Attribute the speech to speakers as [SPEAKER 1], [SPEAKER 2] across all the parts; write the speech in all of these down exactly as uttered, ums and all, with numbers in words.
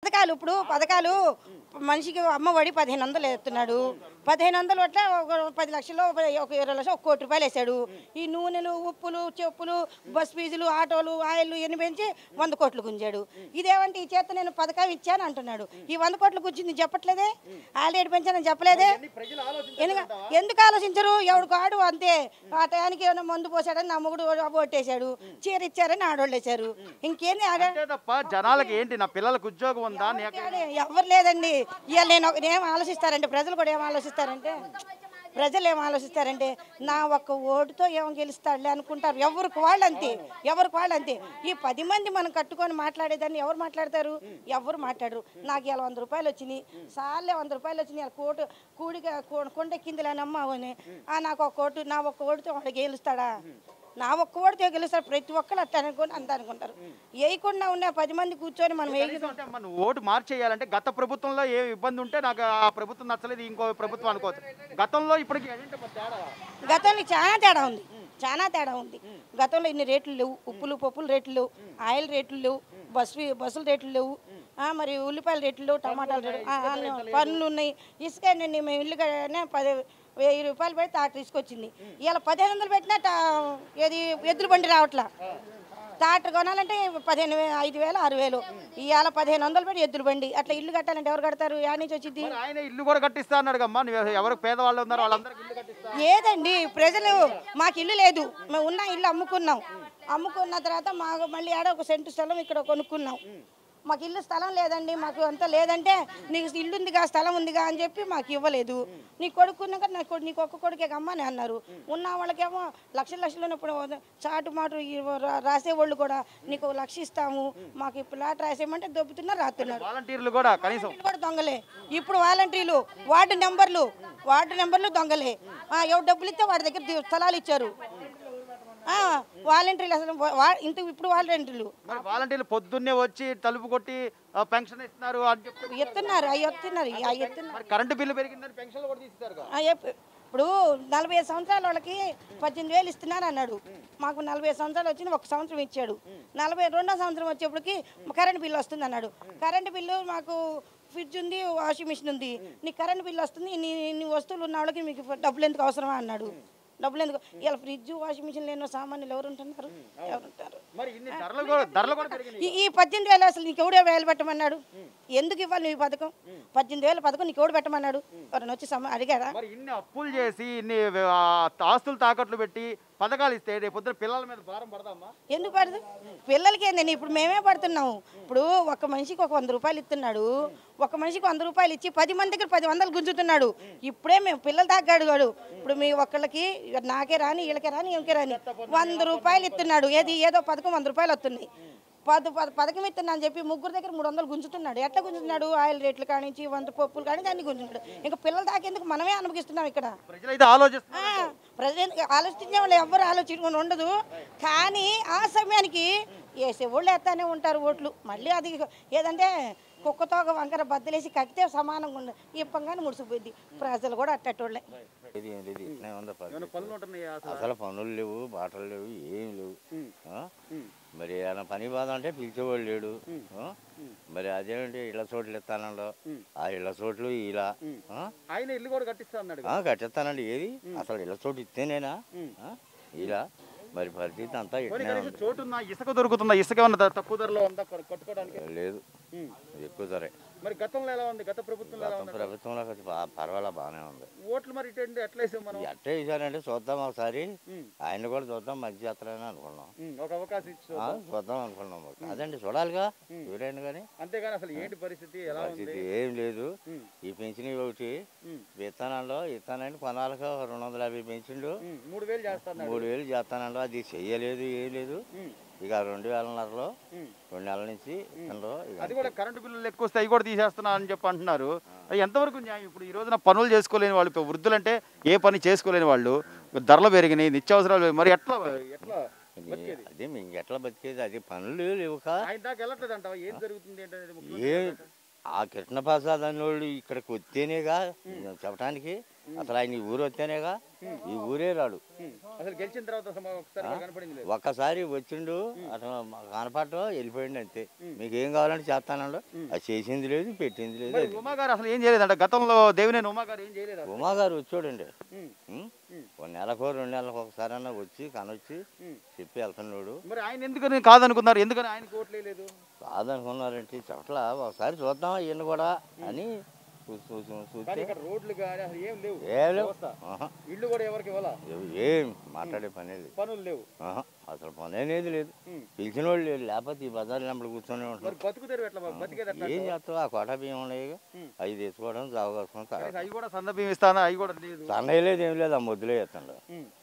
[SPEAKER 1] పథకాలు ఇప్పుడు పథకాలు మనిషికి అమ్మఒడి పదిహేను వందలు వేస్తున్నాడు. పదిహేను వందలు అట్లా ఒక పది లక్షలు ఒక ఇరవై లక్షలు ఒక కోటి రూపాయలు వేసాడు. ఈ నూనెలు ఉప్పులు చెప్పులు బస్ ఫీజులు ఆటోలు ఆయిల్ ఎన్ని పెంచి వంద కోట్లు గుంజాడు. ఇదేమంటే ఈ చేత నేను పథకం ఇచ్చాను అంటున్నాడు. ఈ వంద కోట్లు గుంజింది చెప్పట్లేదే, ఆల్రెడీ పెంచానని చెప్పలేదే. ఎందుకు ఆలోచించరు? ఎవడు కాడు అంతే. ఆ టయానికి ఏమైనా మందు పోసాడని నా మొగుడు ఓట్టేశాడు, చీర ఇచ్చారని ఆడోళ్ళు వేశారు. ఇంకేంది
[SPEAKER 2] జనాలకి ఏంటి? నా పిల్లలకు ఉద్యోగం ఉందా?
[SPEAKER 1] ఎవరు లేదండి. ఇవాళ నేను ఏం ఆలోచిస్తారంటే ప్రజలు కూడా ఏం ఆలోచిస్తారంటే ప్రజలు ఏం ఆలోచిస్తారంటే నా ఒక్క ఓటుతో ఏమో గెలుస్తాడులే అనుకుంటారు. ఎవరికి వాళ్ళు అంతే, ఎవరికి వాళ్ళు అంతే. ఈ పది మంది మనం కట్టుకొని మాట్లాడేదాన్ని ఎవరు మాట్లాడతారు? ఎవరు మాట్లాడరు. నాకు ఇలా వంద రూపాయలు వచ్చినాయి, సార్లే వంద రూపాయలు వచ్చినాయి, కోటు కూడిగా కొండెక్కిందిలేనమ్మా అని నాకు ఒక ఓటు, నా ఒక్క ఓటుతో వాడు గెలుస్తాడా? నా ఒక్క ఓడితే గెలుస్తారు. ప్రతి ఒక్కరు అట్లా అనుకుని అంత అనుకుంటారు. వేయకుండా ఉన్న పది మంది కూర్చొని మనం
[SPEAKER 2] మనం ఓటు మార్చేయాలంటే గత ప్రభుత్వంలో ఏ ఇబ్బంది ఉంటే నాకు ఆ ప్రభుత్వం నచ్చలేదు ఇంకో ప్రభుత్వం అనుకోవచ్చు. గతంలో ఇప్పటికి
[SPEAKER 1] గతంలో చాలా తేడా ఉంది, చాలా తేడా ఉంది. గతంలో ఇన్ని రేట్లు లేవు, ఉప్పులు పప్పులు రేట్లు లేవు, ఆయిల్ రేట్లు లేవు, బస్సు బస్సుల రేట్లు లేవు, మరి ఉల్లిపాయల రేట్లు లేవు, టమాటాల రేట్లు పన్నులు ఉన్నాయి. ఇసుక నేను మేము ఇల్లుగానే పది వెయ్యి రూపాయలు పెట్టి టాక్టర్ తీసుకొచ్చింది. ఇవాళ పదిహేను వందలు పెట్టినా ఏది ఎద్దుల బండి రావట్లా. టాక్టర్ కొనాలంటే పదిహేను వే ఐదు వేలు ఆరు వేలు ఇవాళ పదిహేను వందలు పెట్టి ఎద్దుల బండి. అట్లా ఇల్లు కట్టాలంటే ఎవరు కడతారు? యాడ్ నుంచి వచ్చింది.
[SPEAKER 2] ఆయన ఇల్లు కూడా కట్టిస్తా అన్నాడు అమ్మా. ఎవరు పేదవాళ్ళు ఉన్నారు వాళ్ళందరూ
[SPEAKER 1] ఏదండి ప్రజలు మాకు ఇల్లు లేదు, మేము ఉన్న ఇల్లు అమ్ముకున్నాం. అమ్ముకున్న తర్వాత మాకు మళ్ళీ ఆడ ఒక సెంటు స్థలం ఇక్కడ కొనుక్కున్నాం. మాకు ఇల్లు స్థలం లేదండి, మాకు అంత లేదంటే నీకు ఇల్లు ఉందిగా స్థలం ఉందిగా అని చెప్పి మాకు ఇవ్వలేదు. నీ కొడుకున్నాక నాకు నీకు ఒక్క కొడుకే అమ్మని అన్నారు. ఉన్న వాళ్ళకేమో లక్షల లక్షలు ఉన్నప్పుడు చాటు మాటు రాసేవాళ్ళు కూడా నీకు లక్ష ఇస్తాము మాకు ప్లాట్ రాసేయమంటే దొబ్బుతున్నారు, రాస్తున్నారు.
[SPEAKER 2] వాలంటీర్లు కూడా కనీసం
[SPEAKER 1] కూడా దొంగలే. ఇప్పుడు వాలంటీర్లు వార్డు నెంబర్లు వార్డు నెంబర్లు దొంగలే. ఎవరు డబ్బులు ఇస్తే వాడి దగ్గర స్థలాలు ఇచ్చారు వాలంటీర్లు. అసలు ఇంత ఇప్పుడు వాలంటీర్లు
[SPEAKER 2] వాలంటీర్లు పొద్దున్నే వచ్చి తలుపు కొట్టి పెన్షన్ ఇస్తున్నారు అని చెప్పి
[SPEAKER 1] ఇస్తున్నారు. అవి ఇస్తున్నారు అవి ఇస్తున్నారు.
[SPEAKER 2] కరెంటు బిల్లు పెరిగిందని పెన్షన్ కూడా తీస్తారు.
[SPEAKER 1] ఇప్పుడు నలభై ఐదు సంవత్సరాల వాళ్ళకి పద్దెనిమిది వేలు ఇస్తున్నారు అన్నాడు. మాకు నలభై ఐదు సంవత్సరాలు వచ్చింది, ఒక సంవత్సరం ఇచ్చాడు. నలభై రెండో సంవత్సరం వచ్చేప్పటికి కరెంటు బిల్లు వస్తుంది అన్నాడు. కరెంటు బిల్లు మాకు ఫ్రిడ్జ్ ఉంది, వాషింగ్ మిషన్ ఉంది, నీకు కరెంటు బిల్లు వస్తుంది, నీ నీ వస్తువులు ఉన్న వాళ్ళకి మీకు డబ్బులు ఎందుకు అవసరమా అన్నాడు. డబ్బులు ఎందుకు? ఇలా ఫ్రిడ్జ్ వాషింగ్ మిషన్ లేని సామాన్యులు ఎవరు ఉంటున్నారు? ఎవరుంటారు? ఈ పద్దెనిమిది వేలు అసలు నీకు ఎవడే వేలు పెట్టమన్నాడు? ఎందుకు ఇవ్వాలి నువ్వు ఈ పథకం? పద్దెనిమిది వేల పథకం నీకు ఎవడు పెట్టమన్నాడు? ఎవరైనా వచ్చి అడిగారా?
[SPEAKER 2] ఇన్ని అప్పులు చేసి ఇన్ని ఆస్తులు తాకట్లు పెట్టి పథకాలు ఇస్తే రేపు పొద్దున పిల్లల మీద భారం పడదామా?
[SPEAKER 1] ఎందుకు పడదు? పిల్లలకి ఏందండి ఇప్పుడు మేమే పడుతున్నాము. ఇప్పుడు ఒక మనిషికి ఒక వంద రూపాయలు ఇస్తున్నాడు, ఒక మనిషికి వంద రూపాయలు ఇచ్చి పది మంది దగ్గర పది వందలు గుంజుతున్నాడు. ఇప్పుడే మేము పిల్లలు తాగాడు. ఇప్పుడు మీ ఒక్కళ్ళకి నాకే రాని వీళ్ళకే రాని ఇంకే రాని వంద రూపాయలు ఇస్తున్నాడు. ఏది ఏదో పథకం వంద రూపాయలు వస్తున్నాయి. పద పథకం ఇస్తున్నా అని చెప్పి ముగ్గురు దగ్గర మూడు వందలు గుంజుతున్నాడు. ఎట్లా గుంజుతున్నాడు? ఆయిల్ రేట్లు కానించి వంద పప్పులు కానీ దాన్ని గుంజుతున్నాడు. ఇంకా పిల్లలు దాకేందుకు మనమే అనుభవిస్తున్నాం. ఇక్కడ ప్రజలు ఆలోచించే వాళ్ళు ఎవరు ఆలోచించుకొని ఉండదు. కానీ ఆ సమయానికి వేసే వాళ్ళు వేస్తానే ఉంటారు ఓట్లు. మళ్ళీ అది ఏదంటే కుక్కతో ఒక వంకర బద్దలేసి కట్టితే సమానంగా ఉండదు. ఇప్పంగానే ముడిసిపోయింది. ప్రజలు కూడా అట్టేటోళ్ళే.
[SPEAKER 3] అసలు పనులు లేవు, బాటలు లేవు, ఏం లేవు. మరి ఆయన పని బాధ అంటే పిలిచేవాళ్ళు లేడు. మరి అదేంటి ఇళ్ల చోట్లు ఇస్తానంలో ఆ ఇళ్ల చోట్లు ఇలా
[SPEAKER 2] ఆయన ఇల్లు కూడా కట్టిస్తానండి.
[SPEAKER 3] కట్టిస్తానండి. ఏది అసలు ఇళ్ల చోటు ఇస్తేనేనా ఇలా? మరి పరిస్థితి అంతా
[SPEAKER 2] చోటు ఇసుక దొరుకుతుందా? ఇసుక ఏమన్నా తక్కువ ధరలో ఉందా కట్టుకోవడానికి?
[SPEAKER 3] లేదు, ఎక్కువ ధరే.
[SPEAKER 2] మరి గతంలో ఎలా ఉంది? గత ప్రభుత్వంలో
[SPEAKER 3] ప్రభుత్వంలో పర్వాలా బాగానే ఉంది.
[SPEAKER 2] ఓట్లు మరి ఎట్లా వేసాం మనం?
[SPEAKER 3] ఎట్లా వేసారంటే చూద్దాం ఒకసారి. ఆయన కూడా చూద్దాం, మంచి చేస్తారని అనుకున్నాం.
[SPEAKER 2] ఒక అవకాశం ఇచ్చి
[SPEAKER 3] చూద్దాం అనుకున్నాం. అదండి చూడాలిగా ఎవరైనా కానీ.
[SPEAKER 2] అంతేగాని అసలు ఏంటి పరిస్థితి?
[SPEAKER 3] పరిస్థితి ఏం లేదు. ఈ పెన్షన్ ఒకటి విత్తనాల్లో విత్తనాన్ని కొనాలిగా రెండు వందల యాభై పెన్షన్లు
[SPEAKER 2] మూడు వేలు చేస్తాను
[SPEAKER 3] మూడు వేలు చేస్తానంలో అది చెయ్యలేదు, ఏం లేదు. ఇక రెండు వేలన్నరలో రెండు నెలల నుంచి
[SPEAKER 2] అది కూడా కరెంటు బిల్లులు ఎక్కువ వస్తే అవి కూడా తీసేస్తున్నా అని చెప్పి అంటున్నారు. అది ఎంతవరకు న్యాయం? ఇప్పుడు ఈ రోజున పనులు చేసుకోలేని వాళ్ళు, వృద్ధులంటే ఏ పని చేసుకోలేని వాళ్ళు, ధరలు పెరిగినాయి, నిత్యావసరాలు, మరి ఎట్లా ఎట్లా
[SPEAKER 3] అదే మేము ఎట్లా బతికేది? అది పనులు లేవు.
[SPEAKER 2] ఏం జరుగుతుంది
[SPEAKER 3] ఏ ఆ కృష్ణప్రసాద్ అన్నోళ్ళు ఇక్కడికి వస్తేనేగా చెప్పడానికి. అసలు ఆయన ఈ ఊరు వస్తేనేగా ఈ ఊరే రాడు.
[SPEAKER 2] అసలు గెలిచిన తర్వాత
[SPEAKER 3] ఒక్కసారి వచ్చిండు అసలు కనపడటం వెళ్ళిపోయింది అంతే. మీకు ఏం కావాలంటే చేస్తానండు, అది చేసింది లేదు పెట్టింది లేదు.
[SPEAKER 2] ఉమా గారు అసలు ఏం చేయలేదంట గతంలో, దేవినేని ఉమా గారు ఏం చేయలేదు.
[SPEAKER 3] ఉమా గారు వచ్చాడండి, ఒక నెలకు రెండు నెలలకు ఒకసారి అన్నా వచ్చి కనొచ్చి చెప్పి వెళ్తున్నాడు.
[SPEAKER 2] మరి ఆయన ఎందుకని కాదనుకున్నారు, ఎందుకని ఆయనకి ఓట్లు లేదు
[SPEAKER 3] కాదనుకున్నారంటే చెప్పట్లా, ఒకసారి చూద్దాం ఈయన కూడా అని
[SPEAKER 2] రోడ్లు కానీ అసలు ఏం లేవు,
[SPEAKER 3] ఏం లేవు,
[SPEAKER 2] ఇల్లు కూడా ఎవరికి ఇవ్వాలా,
[SPEAKER 3] ఏం మాట్లాడే పని లేదు,
[SPEAKER 2] పనులు లేవు,
[SPEAKER 3] అసలు పని అనేది లేదు, పిలిచిన వాళ్ళు లేదు. లేకపోతే ఈ బజార్ నెంబర్ కూర్చొని ఉంటారు. ఏం చేస్తావు, ఆ కోట బియ్యం ఉన్నాయి అవి తెచ్చుకోవడం జాబ్ కాసుకోవడం,
[SPEAKER 2] అవి కూడా సన్న బియ్యం ఇస్తాను, అవి కూడా లేదు,
[SPEAKER 3] సన్నయ్య లేదు ఏం లేదు, ఆ మొద్దులే చేస్తాడు.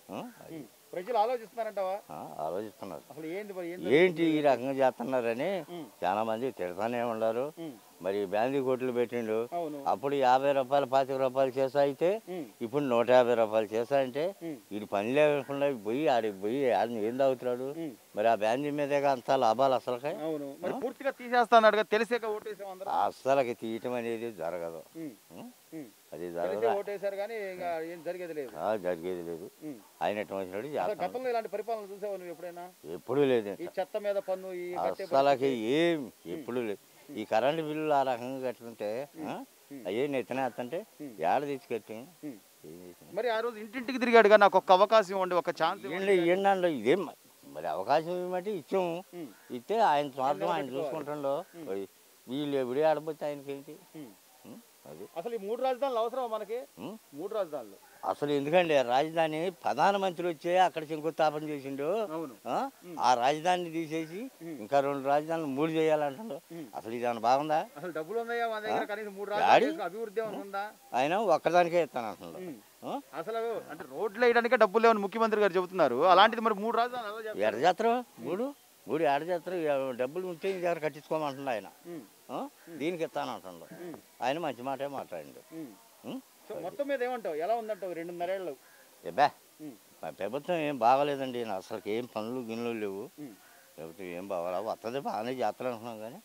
[SPEAKER 2] ప్రజలు ఆలోచిస్తున్నారంటావా?
[SPEAKER 3] ఆలోచిస్తున్నారు.
[SPEAKER 2] అసలు ఏంటి
[SPEAKER 3] ఏంటి ఈ రకంగా చేస్తున్నారని చాలా మంది తిడతానే ఉన్నారు. మరి బ్యాందీ కోట్లు పెట్టిండు, అప్పుడు యాభై రూపాయలు పాతిక రూపాయలు చేసా అయితే ఇప్పుడు నూట యాభై రూపాయలు చేసా అంటే వీడు పని లేకుండా పోయి ఆడికి పోయి ఆడిని ఏం తాగుతున్నాడు. మరి ఆ బ్యాందీ మీదేగా అంత లాభాలు అసలుకే
[SPEAKER 2] పూర్తిగా తీసేస్తాడు, తెలిసే
[SPEAKER 3] అస్సలకి తీయటం అనేది జరగదు, అది జరగదు,
[SPEAKER 2] జరిగేది లేదు,
[SPEAKER 3] జరిగేది లేదు. ఆయన
[SPEAKER 2] పరిపాలన చూసావు నువ్వు ఎప్పుడైనా?
[SPEAKER 3] ఎప్పుడు లేదు,
[SPEAKER 2] చెత్త మీద పన్ను
[SPEAKER 3] అస్సలకి ఏం ఎప్పుడు లేదు. ఈ కరెంటు బిల్లులు ఆ రకంగా కట్టుకుంటే అయ్యే నెత్తనేస్తంటే ఏడ తెచ్చి కట్టి.
[SPEAKER 2] మరి ఆ రోజు ఇంటింటికి తిరిగాడు కదా, నాకు ఒక్క అవకాశం ఇవ్వండి, ఒక ఛాన్స్
[SPEAKER 3] ఇవ్వండి ఇవ్వండి, ఇదేం మరి అవకాశం ఇవ్వమంటే ఇచ్చాము. ఇస్తే ఆయన స్వార్థం ఆయన చూసుకుంటాడు, వీళ్ళు ఎప్పుడే ఆడపోతే ఆయనకేంటి. అది
[SPEAKER 2] అసలు ఈ మూడు రాజధానులు అవసరం మనకి, మూడు రాజధానులు
[SPEAKER 3] అసలు ఎందుకండి రాజధాని ప్రధానమంత్రి వచ్చే అక్కడ శంకుస్థాపన చేసిండు, ఆ రాజధానిని తీసేసి ఇంకా రెండు రాజధానులు మూడు చేయాలంటాడు. అసలు ఇది ఏమైనా బాగుందా?
[SPEAKER 2] అసలు డబ్బులు ఉన్నాయా అభివృద్ధి ఉందా?
[SPEAKER 3] ఆయన ఒక్కదానికే ఇస్తాను అంటున్నాడు.
[SPEAKER 2] అసలు అంటే రోడ్లు వేయడానికే డబ్బులు లేవని ముఖ్యమంత్రి గారు చెబుతున్నారు, అలాంటిది మరి మూడు రాజధానులు
[SPEAKER 3] ఎడ చేస్తారు, మూడు మూడు ఏడ చేస్తారు, డబ్బులు ఉంటే ఈ దగ్గర కట్టించుకోమంటుండ ఆయన, దీనికి ఇస్తాను అంటుండు. ఆయన మంచి మాటే మాట్లాడిండు.
[SPEAKER 2] మొత్తం మీద ఏమంటావు, ఎలా ఉందంటావు రెండున్నరేళ్ళు?
[SPEAKER 3] బా ప్రభుత్వం ఏం బాగలేదండి, అసలు ఏం పనులు గిన్నెలు లేవు, ప్రభుత్వం ఏం బాగా వస్తుంది, బాగానే చేస్తారు అంటున్నాం. కానీ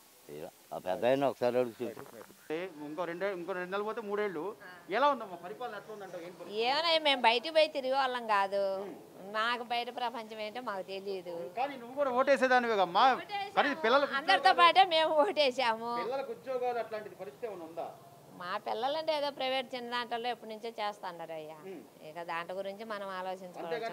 [SPEAKER 3] ఆ పెద్ద ఆయన ఒకసారి అడుగు
[SPEAKER 2] ఇంకో రెండు ఇంకో రెండు నెలలు పోతే మూడేళ్ళు, ఎలా ఉందమ్మా పరిపాలన, ఎట్లా ఉందంటావు?
[SPEAKER 4] ఏమన్నా మేము బయటికి పోయి తిరిగే వాళ్ళం కాదు, మాకు బయట ప్రపంచం ఏంటో మాకు తెలియదు.
[SPEAKER 2] కానీ నువ్వు కూడా ఓటేసేదానివే అమ్మా, పిల్లలకు
[SPEAKER 4] అందరితో పాటే మేము ఓటేసాము.
[SPEAKER 2] పిల్లలకు ఉద్యోగాలు అట్లాంటి పరిస్థితి ఏమైనా ఉందా?
[SPEAKER 4] మా పిల్లలంటే ఏదో ప్రైవేట్ చిన్న దాంట్లో ఎప్పటి నుంచో చేస్తున్నారు అయ్యా, ఇక దాంట్లో గురించి మనం ఆలోచించుకోవచ్చు.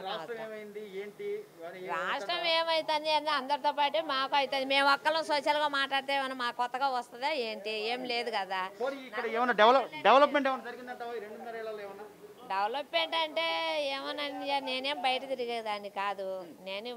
[SPEAKER 4] రాష్ట్రం ఏమైతుంది అంటే అందరితో పాటు మాకు అవుతుంది, మేము ఒక్కళ్ళం సోషల్ గా మాట్లాడితే ఏమన్నా మా కొత్తగా వస్తుందా ఏంటి? ఏం లేదు కదా. డెవలప్మెంట్ అంటే ఏమోనండి, నేనేం బయట తిరిగేదాన్ని కాదు, నేను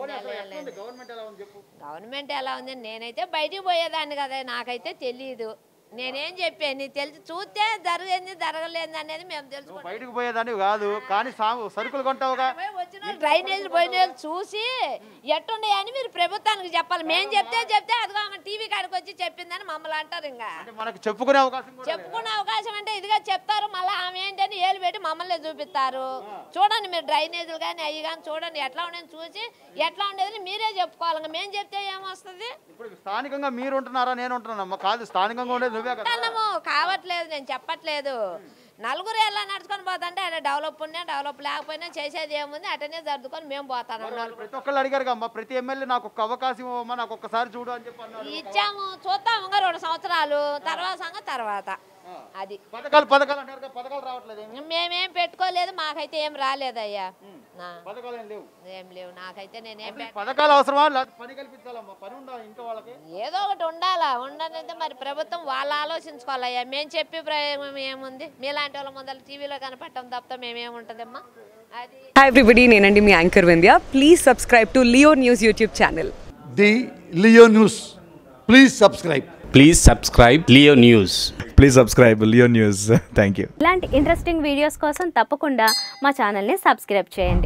[SPEAKER 4] గవర్నమెంట్ ఎలా ఉంది నేనైతే బయటికి పోయేదాన్ని కదా, నాకైతే తెలియదు. నేనేం చెప్పాను నీకు తెలిసి చూస్తే జరిగింది జరగలేదు అనేది మేము తెలుసు.
[SPEAKER 2] బయటకు పోయేదాన్ని కాదు, కానీ సరుకులు కొంటావుగా,
[SPEAKER 4] వచ్చిన డ్రైనేజ్ పోయిన చూసి ఎట్టుండే అని మీరు ప్రభుత్వానికి చెప్పాలి. మేము చెప్తే చెప్తే అదిగో ఆమె టీవీ కాడికి వచ్చి చెప్పిందని మమ్మల్ని అంటారు. ఇంకా
[SPEAKER 2] మనకు చెప్పుకునే అవకాశం
[SPEAKER 4] చెప్పుకునే అవకాశం అంటే ఇదిగా చెప్తారు, మళ్ళీ ఆమె ఏంటని ఏలు పెట్టి మమ్మల్ని చూపిస్తారు. చూడండి మీరు డ్రైనేజీలు కానీ అవి కానీ చూడండి ఎట్లా ఉండేది, చూసి ఎట్లా ఉండేది మీరే చెప్పుకోవాలి. మేము చెప్తే ఏమొస్తుంది?
[SPEAKER 2] ఇప్పుడు స్థానికంగా మీరు ఉంటున్నారా నేను ఉంటున్నానమ్మా? కాదు, స్థానికంగా ఉండేది
[SPEAKER 4] కావట్లేదు, నేను చెప్పట్లేదు. నలుగురు ఎలా నడుచుకొని పోతుంటే అలా డెవలప్ ఉన్నా డెవలప్ లేకపోయినా చేసేది ఏముంది, అటనే జరుపుకొని మేము పోతాం.
[SPEAKER 2] ప్రతి ఒక్కళ్ళు అడిగారు అమ్మా, ప్రతి ఎమ్మెల్యే నాకు ఒక అవకాశం ఇవ్వమ్మా, నాకు ఒక్కసారి చూడు అని చెప్పి
[SPEAKER 4] ఇచ్చాము. చూస్తాము ఇంకా రెండు సంవత్సరాలు తర్వాత సంగతి తర్వాత. అది
[SPEAKER 2] పథకాలు పథకాలు అంటారు, పథకాలు రావట్లేదు.
[SPEAKER 4] మేమేం పెట్టుకోలేదు, మాకైతే ఏం రాలేదయ్యా, ఏం లేవు. నాకైతే నేనేం
[SPEAKER 2] పథకాలు అవసరమా, పని కల్పించాలమ్మా, పని ఉండాలి ఇంకా వాళ్ళకి,
[SPEAKER 4] ఏదో ఒకటి ఉండాలా. ఉండనైతే మరి ప్రభుత్వం వాళ్ళు ఆలోచించుకోవాలయ్యా. మేము చెప్పి ఏముంది, మీలాంటి వాళ్ళ ముందర టీవీలో కనపడటం తప్ప మేమేముంటుందమ్మా. అది
[SPEAKER 5] హాయ్ ఎవ్రీబడి, నేనండి మీ anchor Vindhya. Please subscribe to Leo news YouTube channel.
[SPEAKER 6] The Leo news, please subscribe.
[SPEAKER 7] Please subscribe Leo news.
[SPEAKER 8] Please subscribe Leo news. Thank you.
[SPEAKER 9] ఇలాంటి ఇంట్రెస్టింగ్ వీడియోస్ కోసం తప్పకుండా మా ఛానల్ని సబ్స్క్రైబ్ చేయండి.